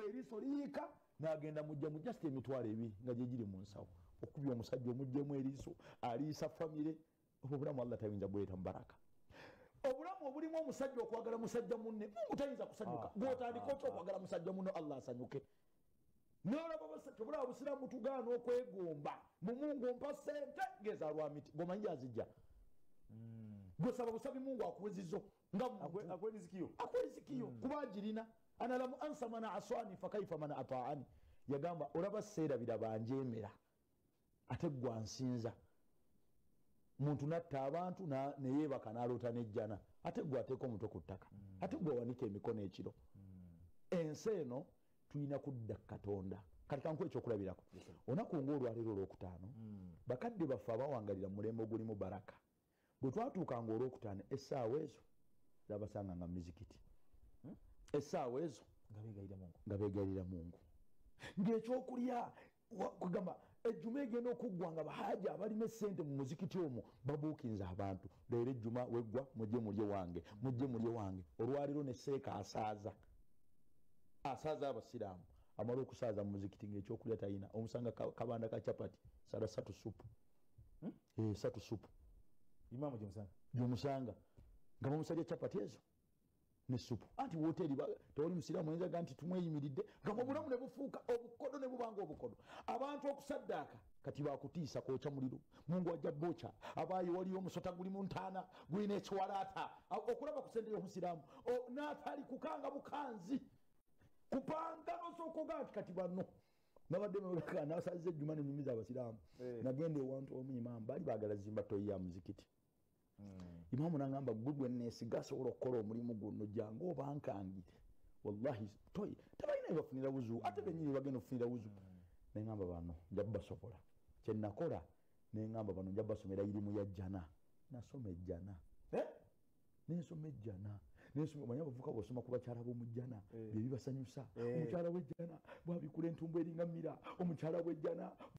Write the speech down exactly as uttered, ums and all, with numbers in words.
eriso liika n'agenda mujja mu just emitwalo ebiri nga gye giri mu nsawo okubya omusajja omuggyemu eriso aliisa famire obulamu Allah tayinza bweta mubaraka obulamu obulimu omusajja okwagala musajja munne Mungu tayinza kusanyuka gw'otandika otya okwagala musajja munne Allah asanyuke n'olaba basajja obulamu obusiraamu tugaana okwegomba mu Mungu mpa ssente ngeza lwa miti gomanyi azijja gwesaba busabi Mungu akuwezizo nga akwerizikiyo akwerizikiyo kuba agirina ana lamu ansa mana aswani fakaifa mana ataani yagamba olaba seerabira banjeemera ate gwansinza muntu natta abantu neyeebaka n'aloota n'ejjana ate gwe ateeka omutwe ku ttaka ate gwe wanika emikono ekiro ensi eno tulina kudda Katonda kati kanku ekyokulabirako olunaku ng'olwaleero olwokutaano bakadde baffe abawangalira mulembe ogulimu baraka bwe twatuukanga olwokutaano essaawa ezo zabasanganga mu mizikiti essaawa ezo nga beegayirira Mungu ng'ekyokulya kugamba ejjuma egenda okuggwanga bahaja abalina essente mu muzikiti omwo babuukinza abantu leero ejjuma weggwa mujje mulye wange mujje mulye wange olwaliro ne seeka asaaza asaaza abasiraamu amala okusaaza mu muzikiti ng'ekyokulya talina omusanga kabanda ka chapati sala satu supu eh satu supu imamu gyomusanga gyomusanga nga bamusajja chapati ezo ne supu anti woteri tewali musiraamu ayinza ga nti tumweyimiridde nga mu bulamu ne bufuuka obukodo ne bubanga obukodo abantu okusaddaaka kati bakutiisa kwokya muliro Mungu ajja bocha abaayi waliyo omusota guli mu ntaana gulina ekiwalaata okulaba ku sente y'omusiraamu n'atali kukanga bukanzi kupanga n'osookoga nti kati banno nabadde mebaka n'asazze ejjuma ne nyumiza abasiraamu nagenda ewantu omuyimamu baali baagala zimba toyi ya muzikiti imamu nangamba gugwe neesiga asobola okukola omulimu guno jangu obankangire wallahi toyi tebalina ebafunira wuzu ate benyini bagenda okufunira wuzu nengamba bano nja basobola kyenakola nengamba bano nja basomera irimu ya jjana nasoma ejjana nensoma ejjana nensoma manya bavuka bosoma ku bakyala b'omujjana bye bibasanyusa omukyala w'ejjana bwabikula entumbu eringa mmira omukyala w'ejjana